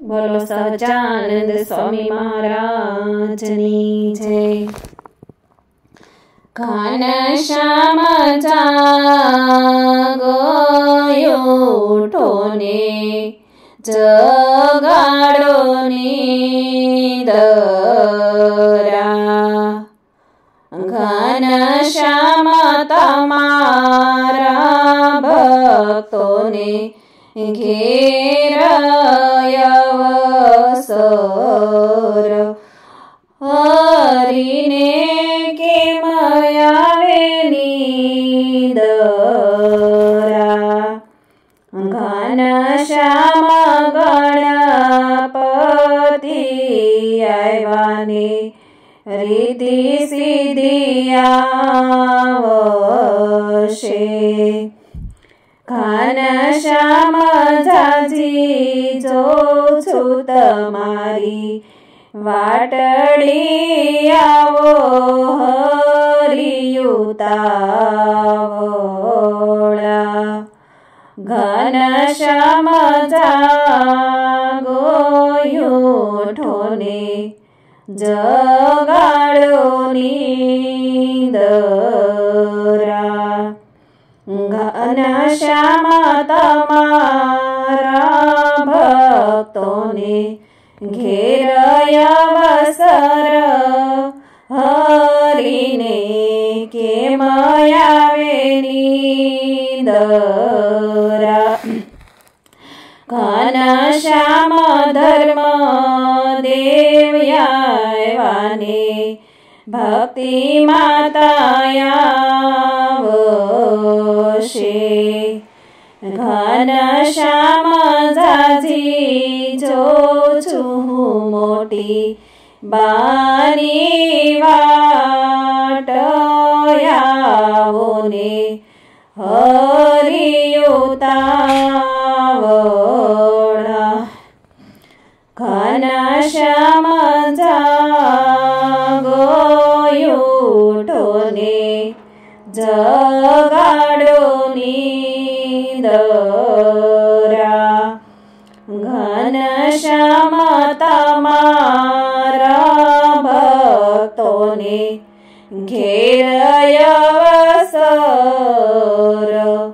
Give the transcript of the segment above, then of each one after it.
બોલો સહજાનંદ સ્વામી મહારાજની જય। ઘનશ્યામ જાગયો ઉઠો ને જગાડો નિંદરા। ઘનશ્યામ તમારા ભક્તોને ઘેર અવસર હરીને કેમ આવે નિંદરા। ઘનશ્યામ ગણપતિ આવ્યા ને રીતિ સિદ્ધિ આવશે। ઘનશ્યામ જાજી જોઉં છું તમારી વાટડી આવો હરિયુતાવળા। ઘનશ્યામ જાગો ઉઠો ને જગાડો નિંદરા। ઘનશ્યામ તમારા ભક્તોને ઘેર અવસર હરીને કેમ આવે નિંદરા। ઘનશ્યામ ધર્મ દેવ આવ્યા ને ભક્તિ માતા આવશે। ઘનશ્યામ જાજી જોઉં છું મોટી બાની વાટ આવો ને હરિયુતાવળા। ઘનશ્યામ જાગો ઉઠો ને જગાડો નિંદરા। ઘનશ્યામ તમારા ભક્તોને ઘેર અવસર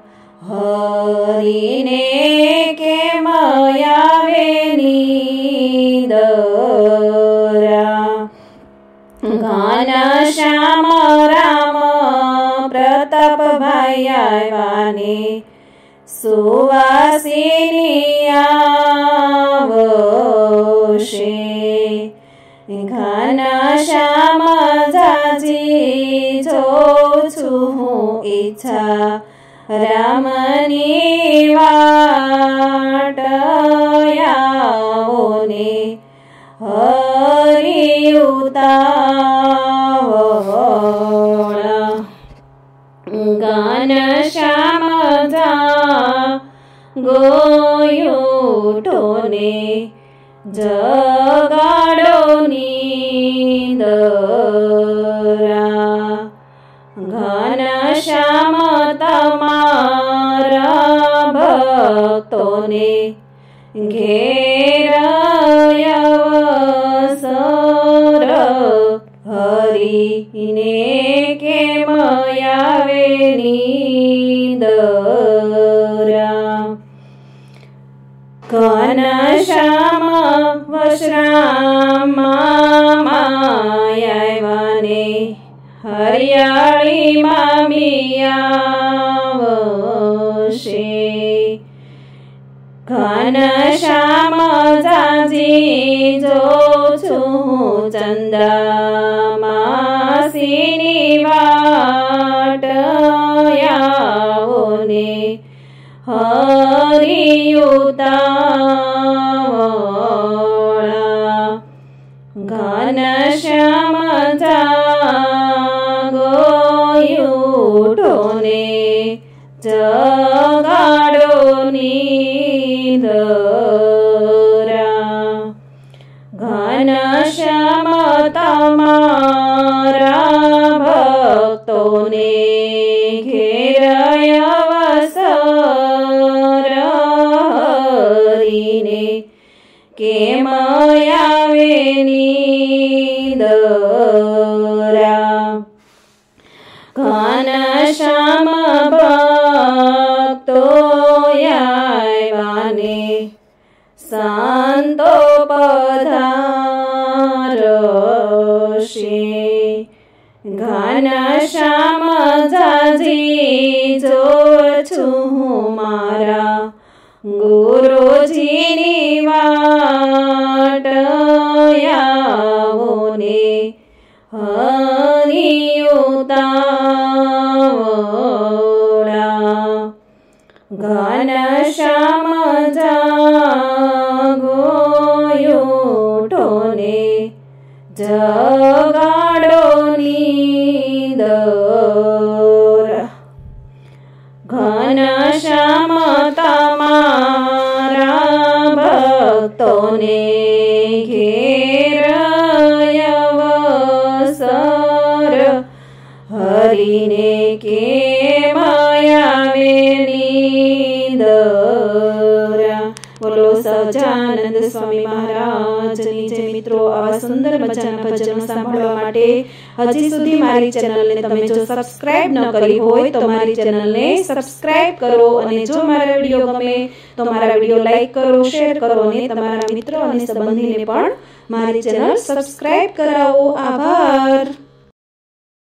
હરીને કેમ આવે નિંદરા। ઘનશ્યામ રામ પ્રતાપભાઈ આવ્યા ને સુવાસિની આવશે। ઘનશ્યામ જાજી જોઉં છું ઈચ્છા રામની વાટ આવો ને હરિયુતાવળા। ઘનશ્યામ જાગો ઉઠો ને જગાડો નિંદરા। ઘનશ્યામ તમારા ભક્તોને ઘેર અવસર હરીને કેમ આવે નિંદરા। ઘનશ્યામ વશરામમાં આવ્યા ને હરિયાળીમાં મિયાવશે। ઘનશ્યામ જાજી જોઉં છું ચંદા માસીની વાટ આવો ને હરિયુતાવળા। ઘનશ્યામ જાગો ઉઠો ને જગાડો નિંદરા। ઘનશ્યામ તમારા કેમ આવે નિંદરા ઘનશ્યામ ભક્તો આવ્યાને સંતો પધારશે ઘનશ્યામ જાજી જો છું મારા ગુરુજીની વાટ આવો ને હરિયુતાવળા ઘનશ્યામ જાગો ઉઠો ને જગાડો નિંદરા ઘનશ્યામ તમારા ભક્તોને ઘેર અવસર હરિને કેમ આવે નિંદરા બોલો સહજાનંદ સ્વામી મહારાજની જય। મિત્રો આવા સુંદર મજાના ભજનો સાંભળવા માટે હજી સુધી મારી ચેનલને તમે જો સબસ્ક્રાઇબ ન કરી હોય તો મારી ચેનલને સબસ્ક્રાઇબ કરો અને જો મારા વિડીયો ગમે તો મારા વિડીયો લાઈક કરો, શેર કરો અને તમારા મિત્રો અને સંબંધીને પણ મારી ચેનલ સબસ્ક્રાઇબ કરાવો। આભાર।